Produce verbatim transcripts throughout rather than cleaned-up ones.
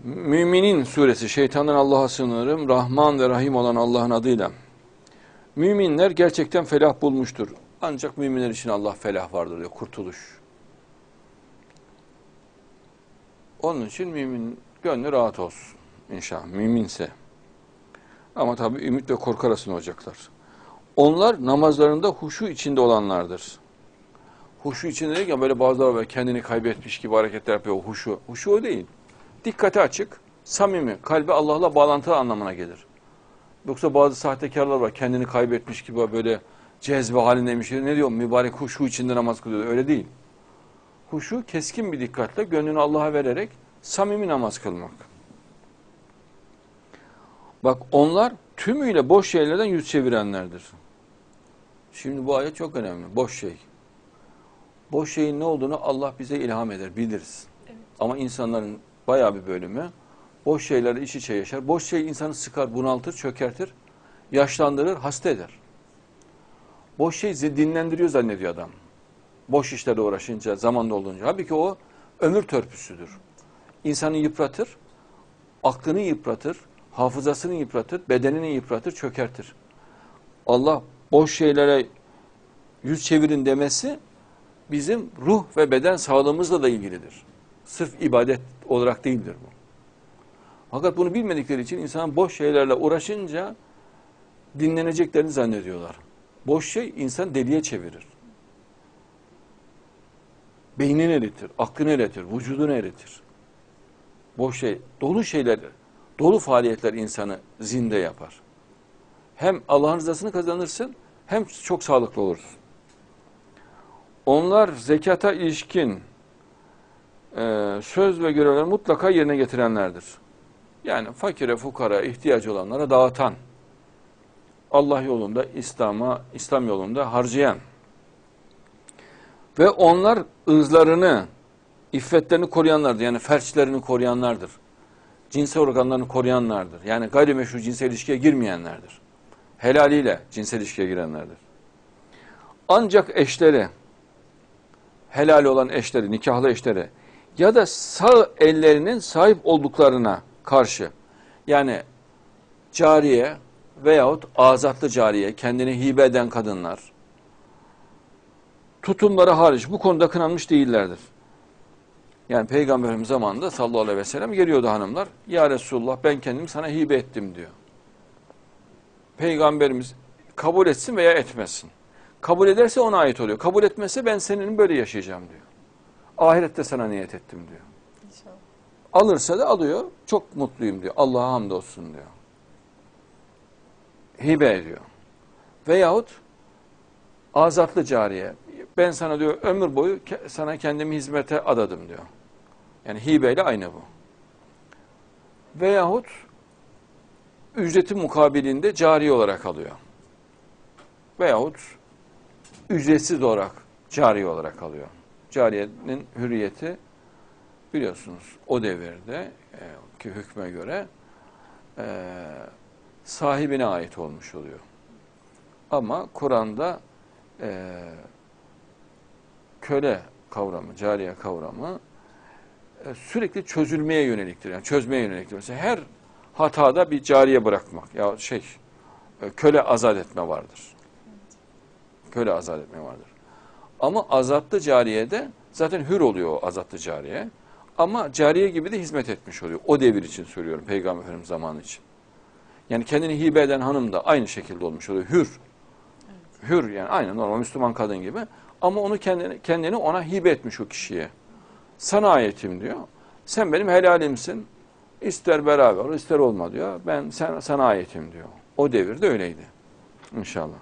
Müminin suresi, şeytandan Allah'a sığınırım, Rahman ve Rahim olan Allah'ın adıyla. Müminler gerçekten felah bulmuştur. Ancak müminler için Allah felah vardır diyor, kurtuluş. Onun için mümin gönlü rahat olsun inşallah, müminse. Ama tabii ümit ve korku arasında olacaklar. Onlar namazlarında huşu içinde olanlardır. Huşu içinde derken böyle bazıları böyle kendini kaybetmiş gibi hareketler yapıyor. Huşu. Huşu o değil. Dikkati açık, samimi, kalbi Allah'la bağlantılı anlamına gelir. Yoksa bazı sahtekarlar var, kendini kaybetmiş gibi böyle cezbe halindeymiş. Ne diyor? Mübarek huşu içinde namaz kılıyor. Öyle değil. Huşu keskin bir dikkatle gönlünü Allah'a vererek samimi namaz kılmak. Bak onlar tümüyle boş şeylerden yüz çevirenlerdir. Şimdi bu ayet çok önemli. Boş şey. Boş şeyin ne olduğunu Allah bize ilham eder, biliriz. Evet. Ama insanların bayağı bir bölümü boş şeylerle iç içe yaşar. Boş şey insanı sıkar, bunaltır, çökertir, yaşlandırır, hasta eder. Boş şey dinlendiriyor zannediyor adam. Boş işlerle uğraşınca, zaman dolunca. Halbuki o ömür törpüsüdür. İnsanı yıpratır, aklını yıpratır, hafızasını yıpratır, bedenini yıpratır, çökertir. Allah boş şeylere yüz çevirin demesi bizim ruh ve beden sağlığımızla da ilgilidir. Sırf ibadet olarak değildir bu. Fakat bunu bilmedikleri için insan boş şeylerle uğraşınca dinleneceklerini zannediyorlar. Boş şey insan deliye çevirir. Beynini eritir, aklını eritir, vücudunu eritir. Boş şey, dolu şeyler, dolu faaliyetler insanı zinde yapar. Hem Allah'ın rızasını kazanırsın, hem çok sağlıklı olursun. Onlar zekata ilişkin e, söz ve görevleri mutlaka yerine getirenlerdir. Yani fakire, fukara, ihtiyacı olanlara dağıtan, Allah yolunda, İslam'a, İslam yolunda harcayan ve onlar ırzlarını, iffetlerini koruyanlardır. Yani ferçlerini koruyanlardır. Cinsel organlarını koruyanlardır. Yani gayrimeşru cinsel ilişkiye girmeyenlerdir. Helaliyle cinsel ilişkiye girenlerdir. Ancak eşleri, helal olan eşleri, nikahlı eşleri ya da sağ ellerinin sahip olduklarına karşı, yani cariye veyahut azatlı cariye, kendini hibe eden kadınlar, tutumları hariç bu konuda kınanmış değillerdir. Yani Peygamberimiz zamanında sallallahu aleyhi ve sellem geliyordu hanımlar. Ya Resulullah ben kendimi sana hibe ettim diyor. Peygamberimiz kabul etsin veya etmesin. Kabul ederse ona ait oluyor. Kabul etmezse ben senin böyle yaşayacağım diyor. Ahirette sana niyet ettim diyor. İnşallah. Alırsa da alıyor. Çok mutluyum diyor. Allah'a hamdolsun diyor. Hibe ediyor. Veyahut azatlı cariye. Ben sana diyor ömür boyu sana kendimi hizmete adadım diyor. Yani hibeyle aynı bu. Veyahut ücreti mukabilinde cariye olarak alıyor. Veyahut ücretsiz olarak cariye olarak alıyor. Cariyenin hürriyeti biliyorsunuz o devirde e, ki hükme göre e, sahibine ait olmuş oluyor. Ama Kur'an'da e, köle kavramı, cariye kavramı e, sürekli çözülmeye yöneliktir. Yani çözmeye yöneliktir. Mesela her hatada bir cariye bırakmak ya şey e, köle azat etme vardır. Köle azat etme vardır. Ama azatlı cariyede zaten hür oluyor o azatlı cariye. Ama cariye gibi de hizmet etmiş oluyor. O devir için söylüyorum, Peygamber Efendimiz zamanı için. Yani kendini hibe eden hanım da aynı şekilde olmuş oluyor. Hür. Evet. Hür yani aynı normal Müslüman kadın gibi. Ama onu kendini, kendini ona hibe etmiş o kişiye. Sana ayetim diyor. Sen benim helalimsin. İster beraber ol, ister olma diyor. Ben sen, sana ayetim diyor. O devirde öyleydi. İnşallah.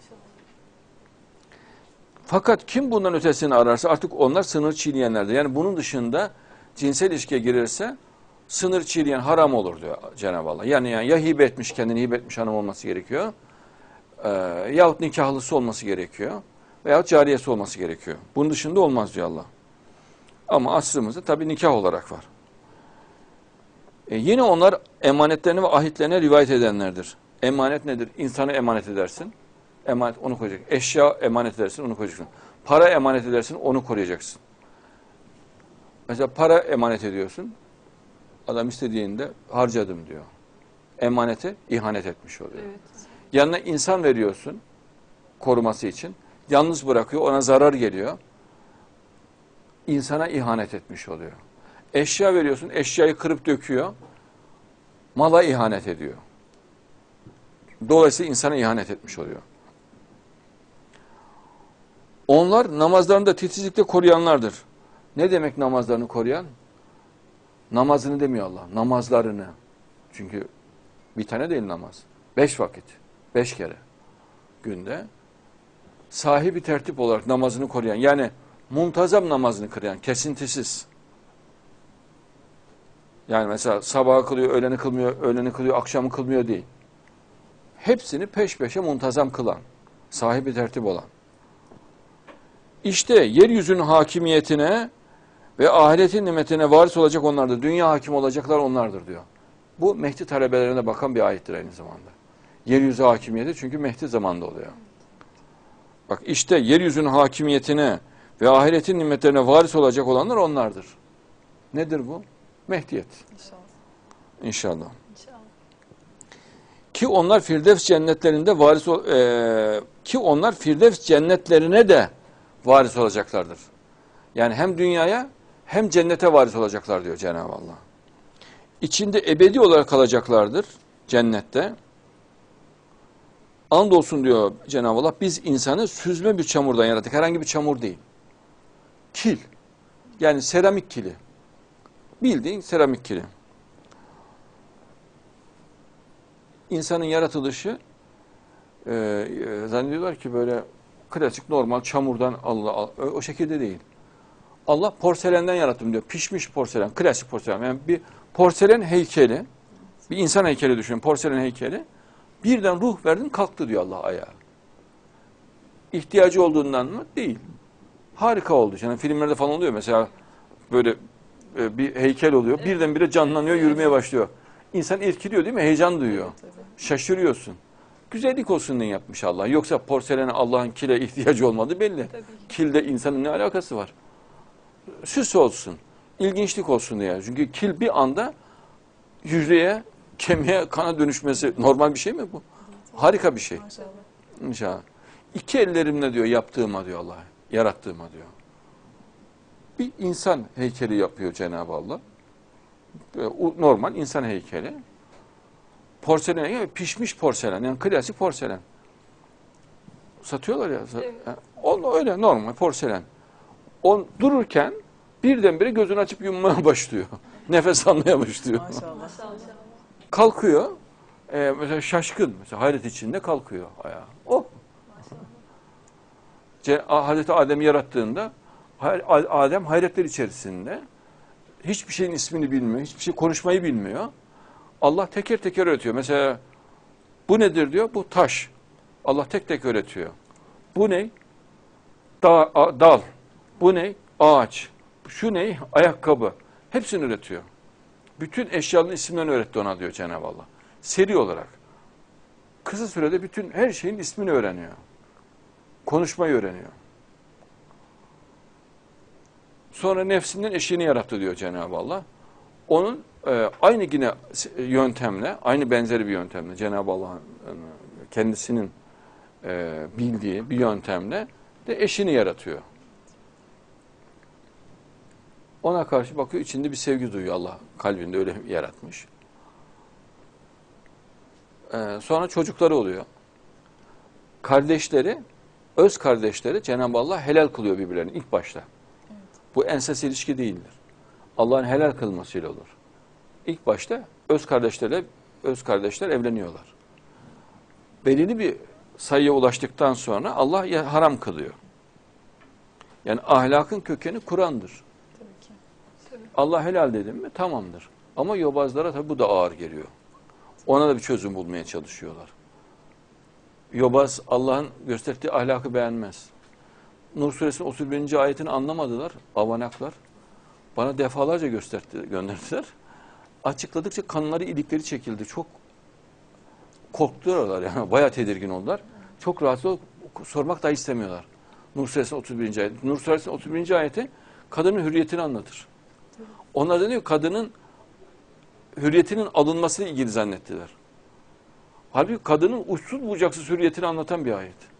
Fakat kim bundan ötesini ararsa artık onlar sınır çiğneyenlerdir. Yani bunun dışında cinsel ilişkiye girirse sınır çiğneyen haram olur diyor Cenab-ı Allah. Yani, yani ya hibe etmiş, kendini hibe etmiş hanım olması gerekiyor. E, yahut nikahlısı olması gerekiyor. Veyahut cariyesi olması gerekiyor. Bunun dışında olmaz diyor Allah. Ama asrımızda tabii nikah olarak var. E, yine onlar emanetlerini ve ahitlerine rivayet edenlerdir. Emanet nedir? İnsanı emanet edersin. Emanet onu koyacaksın. Eşya emanet edersin, onu koyacaksın. Para emanet edersin, onu koruyacaksın. Mesela para emanet ediyorsun. Adam istediğinde harcadım diyor. Emanete ihanet etmiş oluyor. Evet. Yanına insan veriyorsun koruması için. Yalnız bırakıyor, ona zarar geliyor. İnsana ihanet etmiş oluyor. Eşya veriyorsun, eşyayı kırıp döküyor. Mala ihanet ediyor. Dolayısıyla insana ihanet etmiş oluyor. Onlar namazlarında titizlikle koruyanlardır. Ne demek namazlarını koruyan? Namazını demiyor Allah, namazlarını. Çünkü bir tane değil namaz. Beş vakit, beş kere günde. Sahibi tertip olarak namazını koruyan, yani muntazam namazını kılayan, kesintisiz. Yani mesela sabahı kılıyor, öğleni kılmıyor, öğleni kılıyor, akşamı kılmıyor değil. Hepsini peş peşe muntazam kılan, sahibi tertip olan. İşte yeryüzünün hakimiyetine ve ahiretin nimetine varis olacak onlardır. Dünya hakim olacaklar onlardır diyor. Bu Mehdi talebelerine bakan bir ayettir aynı zamanda. Yeryüzü hakimiyeti çünkü Mehdi zamanında oluyor. Bak işte yeryüzünün hakimiyetine ve ahiretin nimetlerine varis olacak olanlar onlardır. Nedir bu? Mehdiyet. İnşallah. İnşallah. İnşallah. Ki onlar Firdevs cennetlerinde varis ol, e, ki onlar Firdevs cennetlerine de varis olacaklardır. Yani hem dünyaya hem cennete varis olacaklar diyor Cenab-ı Allah. İçinde ebedi olarak kalacaklardır cennette. Andolsun diyor Cenab-ı Allah, biz insanı süzme bir çamurdan yarattık. Herhangi bir çamur değil. Kil. Yani seramik kili. Bildiğin seramik kili. İnsanın yaratılışı e, e, zannediyorlar ki böyle klasik normal çamurdan Allah, Allah o şekilde değil. Allah porselenden yarattım diyor. Pişmiş porselen, klasik porselen. Yani bir porselen heykeli, bir insan heykeli düşünün, porselen heykeli. Birden ruh verdin kalktı diyor Allah ayağa. İhtiyacı olduğundan mı? Değil. Harika oldu. Yani filmlerde falan oluyor mesela böyle e, bir heykel oluyor. Evet. Birdenbire canlanıyor, yürümeye başlıyor. İnsan irkiliyor değil mi? Heyecan duyuyor. Evet, şaşırıyorsun. Güzellik olsun diye yapmış Allah. Yoksa porselene Allah'ın kile ihtiyacı olmadığı belli. Tabii. Kilde insanın ne alakası var? Süs olsun. İlginçlik olsun diye. Çünkü kil bir anda yüzeye, kemiğe, kana dönüşmesi normal bir şey mi bu? Harika bir şey. Maşallah. İnşallah. İki ellerimle diyor yaptığıma diyor Allah. Yarattığıma diyor. Bir insan heykeli yapıyor Cenab-ı Allah. Normal insan heykeli. Porselen heykeli, pişmiş porselen. Yani klasik porselen. Satıyorlar ya. Evet. O öyle normal porselen. O dururken birdenbire gözünü açıp yummaya başlıyor. Nefes almaya başlıyor. Maşallah. Kalkıyor. E, mesela şaşkın. Mesela hayret içinde kalkıyor ayağa. Oh. Hazreti Adem'i yarattığında Adem hayretler içerisinde. Hiçbir şeyin ismini bilmiyor. Hiçbir şey konuşmayı bilmiyor. Allah teker teker öğretiyor. Mesela bu nedir diyor? Bu taş. Allah tek tek öğretiyor. Bu ne? Da, dal. Bu ne? Ağaç. Şu ne? Ayakkabı. Hepsini öğretiyor. Bütün eşyaların isimlerini öğretti ona diyor Cenab-ı Allah. Seri olarak. Kısa sürede bütün her şeyin ismini öğreniyor. Konuşmayı öğreniyor. Sonra nefsinden eşini yarattı diyor Cenab-ı Allah. Onun e, aynı yine yöntemle, aynı benzeri bir yöntemle Cenab-ı Allah'ın kendisinin e, bildiği bir yöntemle de eşini yaratıyor. Ona karşı bakıyor, içinde bir sevgi duyuyor Allah. Kalbinde öyle yaratmış. Ee, sonra çocukları oluyor. Kardeşleri, öz kardeşleri Cenab-ı Allah helal kılıyor birbirlerini ilk başta. Evet. Bu ensest ilişki değildir. Allah'ın helal kılmasıyla olur. İlk başta öz kardeşlerle öz kardeşler evleniyorlar. Belirli bir sayıya ulaştıktan sonra Allah haram kılıyor. Yani ahlakın kökeni Kur'an'dır. Allah helal dedim mi tamamdır. Ama yobazlara tabi bu da ağır geliyor. Ona da bir çözüm bulmaya çalışıyorlar. Yobaz Allah'ın gösterdiği ahlakı beğenmez. Nur suresinin otuz birinci ayetini anlamadılar avanaklar. Bana defalarca gösterdi, gönderdiler. Açıkladıkça kanları ilikleri çekildi. Çok korktular yani bayağı tedirgin oldular. Çok rahatsız olup sormak dahi istemiyorlar. Nur suresinin otuz birinci ayeti. Nur suresinin otuz birinci ayeti kadının hürriyetini anlatır. Onlar da diyor kadının hürriyetinin alınmasıyla ilgili zannettiler. Halbuki kadının uçsuz bucaksız hürriyetini anlatan bir ayet.